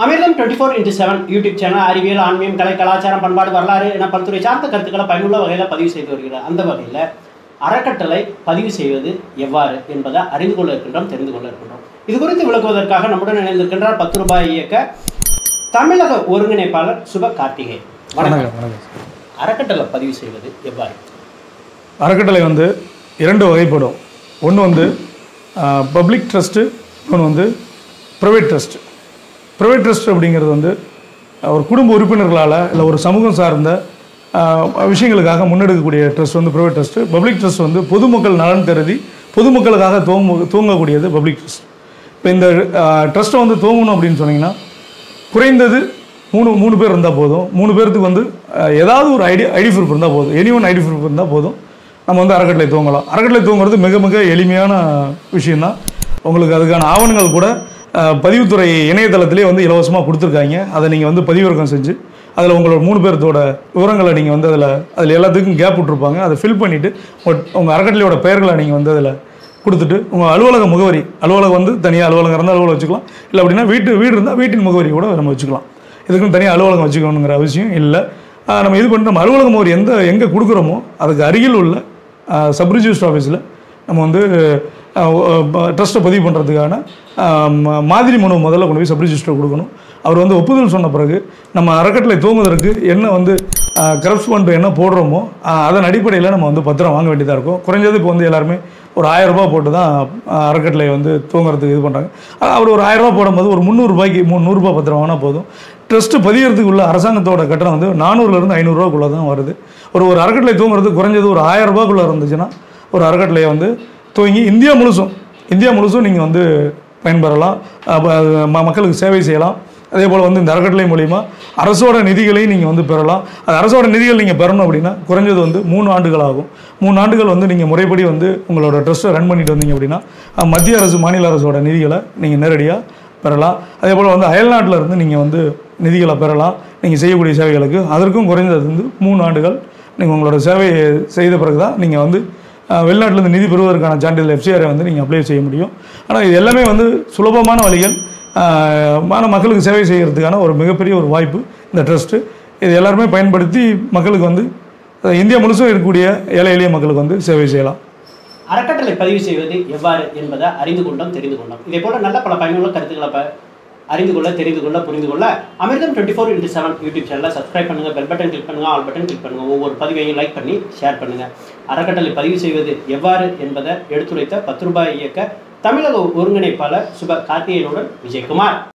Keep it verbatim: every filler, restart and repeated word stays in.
அமிர்தம் twenty four into seven YouTube channel அறிவியல் ஆன்மீகம் கலை கலாச்சாரம் பண்பாடு வரலாறு என பல்துறை சார்ந்த கருத்துக்களை பயனுள்ள வகையில் பதிவு செய்து வருகிறார். அந்த வகையில் அறக்கட்டளை பதிவு செய்வது எவ்வாறு என்பதை அறிந்து கொள்ள இருக்கின்றோம், தெரிந்து கொள்ள இருக்கின்றோம். இது குறித்து விளக்குவதற்காக நம்முடன் இணைந்திருக்கின்றார் பத்து ரூபாய் இயக்க தமிழக ஒருங்கிணைப்பாளர் சுப கார்த்திகை. வணக்கம். அறக்கட்டளை பதிவு செய்வது எவ்வாறு? அறக்கட்டளை வந்து இரண்டு வகைப்படும். ஒன்று வந்து பப்ளிக் ட்ரஸ்ட்டு, இன்னொன்று வந்து ப்ரைவேட் ட்ரஸ்ட்டு. ப்ரைவேட் ட்ரஸ்ட் அப்படிங்கிறது வந்து ஒரு குடும்ப உறுப்பினர்களால் இல்லை ஒரு சமூகம் சார்ந்த விஷயங்களுக்காக முன்னெடுக்கக்கூடிய ட்ரஸ்ட் வந்து ப்ரைவேட் ட்ரஸ்ட்டு. பப்ளிக் ட்ரஸ்ட் வந்து பொதுமக்கள் நலன் கருதி பொதுமக்களுக்காக துவங்க துவங்கக்கூடியது பப்ளிக் ட்ரஸ்ட். இப்போ இந்த ட்ரஸ்ட்டை வந்து துவங்கணும் அப்படின்னு சொன்னீங்கன்னா குறைந்தது மூணு மூணு பேர் இருந்தால் போதும். மூணு பேர்த்துக்கு வந்து ஏதாவது ஒரு ஐடி ஐடி ப்ரூஃப் இருந்தால் போதும். எனி ஒன் ஐடி ப்ரூஃப் இருந்தால் போதும், நம்ம வந்து அறக்கட்டளை துவங்கலாம். அறக்கட்டளை துவங்குறது மிக மிக எளிமையான விஷயந்தான். உங்களுக்கு அதுக்கான ஆவணங்கள் கூட பதிவுத்துறை இணையதளத்திலே வந்து இலவசமாக கொடுத்துருக்காங்க. அதை நீங்கள் வந்து பதிவிறக்கம் செஞ்சு அதில் உங்களோட மூணு பேர்த்தோட விவரங்களை நீங்கள் வந்து அதில் அதில் எல்லாத்துக்கும் கேப் விட்ருப்பாங்க. அதை ஃபில் பண்ணிவிட்டு உங்கள் அறக்கட்டளையோட பெயர்களை நீங்கள் வந்து அதில் கொடுத்துட்டு உங்கள் அலுவலக முகவரி, அலுவலகம் வந்து தனியாக அலுவலகம் இருந்தால் அலுவலகம் வச்சுக்கலாம். இல்லை அப்படின்னா வீட்டு வீடு இருந்தால் வீட்டின் முகவரி கூட நம்ம வச்சுக்கலாம். இதுக்குன்னு தனியாக அலுவலகம் வச்சுக்கணுங்கிற அவசியம் இல்லை. நம்ம இது பண்ணி நம்ம அலுவலக முகவரி எந்த எங்கே கொடுக்குறோமோ அதுக்கு அருகில் உள்ள சப் ரிஜிஸ்டர் ஆஃபீஸில் நம்ம வந்து ட்ரஸ்ட்டை பதிவு பண்ணுறதுக்கான மாதிரி மனு முதல்ல கொண்டு போய் சப் ரிஜிஸ்டர் கொடுக்கணும். அவர் வந்து ஒப்புதல் சொன்ன பிறகு நம்ம அறக்கட்டளை துவங்குவதற்கு என்ன வந்து கரஸ்பாண்ட் என்ன போடுறோமோ அதன் அடிப்படையில் நம்ம வந்து பத்திரம் வாங்க வேண்டியதாக இருக்கும். குறைஞ்சது இப்போ வந்து எல்லாருமே ஒரு ஆயிரம் ரூபா போட்டு தான் அறக்கட்டளை வந்து துவங்குறதுக்கு இது பண்ணுறாங்க. அவர் ஒரு ஆயிரம் ரூபா போடும்போது ஒரு முந்நூறுரூபாய்க்கு மூணு நூறுரூபா பத்திரம் வாங்கினா போதும். ட்ரஸ்ட்டு பதிகிறதுக்கு உள்ள அரசாங்கத்தோட கட்டணம் வந்து நானூறுலேருந்து ஐநூறுரூவாக்குள்ளே தான் வருது. ஒரு ஒரு அறக்கட்டளை துவங்குறது குறைஞ்சது ஒரு ஆயிரம் ரூபாய்க்குள்ளே இருந்துச்சுன்னா ஒரு அறக்கட்டளையை வந்து துவங்கி இந்தியா முழுசும் இந்தியா முழுசும் நீங்கள் வந்து பயன்பெறலாம், மக்களுக்கு சேவை செய்யலாம். அதே போல் வந்து இந்த அறக்கட்டளை மூலிமா அரசோட நிதிகளையும் நீங்கள் வந்து பெறலாம். அது அரசோட நிதிகள் நீங்கள் பெறணும் அப்படின்னா குறைஞ்சது வந்து மூணு ஆண்டுகள் ஆகும். மூணு ஆண்டுகள் வந்து நீங்கள் முறைப்படி வந்து உங்களோட ட்ரஸ்ட்டை ரன் பண்ணிட்டு வந்தீங்க அப்படின்னா மத்திய அரசு மாநில அரசோட நிதிகளை நீங்கள் நேரடியாக பெறலாம். அதே போல் வந்து அயல்நாட்டில் இருந்து நீங்கள் வந்து நிதிகளை பெறலாம் நீங்கள் செய்யக்கூடிய சேவைகளுக்கு. அதற்கும் குறைந்தது வந்து மூணு ஆண்டுகள் நீங்கள் உங்களோட சேவையை செய்த பிறகு தான் நீங்கள் வந்து வெளிநாட்டிலேருந்து நிதி பெறுவதற்கான சான்றிதழ் எஃப்சிஆரை வந்து நீங்கள் அப்ளை செய்ய முடியும். ஆனால் இது எல்லாமே வந்து சுலபமான வழிகள், மான மக்களுக்கு சேவை செய்கிறதுக்கான ஒரு மிகப்பெரிய ஒரு வாய்ப்பு இந்த ட்ரஸ்ட்டு. இது எல்லாருமே பயன்படுத்தி மக்களுக்கு வந்து இந்தியா முழுசும் இருக்கக்கூடிய ஏழை எளிய மக்களுக்கு வந்து சேவை செய்யலாம். அறக்கட்டளை பதிவு செய்வது எவ்வாறு என்பதை அறிந்து கொண்டோம், தெரிந்து கொண்டோம். இதே போல் நல்ல பல பயனுள்ள கருத்துக்களை அறிந்து கொள்ள, தெரிந்து கொள்ள, புரிந்து கொள்ள Amirtham twenty four into seven YouTube சேனலை சப்ஸ்கிரைப் பண்ணுங்கள், பெல் பட்டன் கிளிக் பண்ணுங்கள், ஆல் பட்டன் கிளிக் பண்ணுங்கள். ஒவ்வொரு பதிவையும் லைக் பண்ணி ஷேர் பண்ணுங்கள். அறக்கட்டளை பதிவு செய்வது எவ்வாறு என்பதை எடுத்துரைத்த பத்து ரூபாய் இயக்க தமிழக ஒருங்கிணைப்பாளர் சுப கார்த்திகேயனுடன் விஜயகுமார்.